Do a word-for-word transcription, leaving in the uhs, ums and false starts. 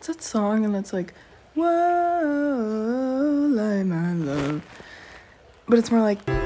What's that song? And it's like, whoa, like my love. But it's more like.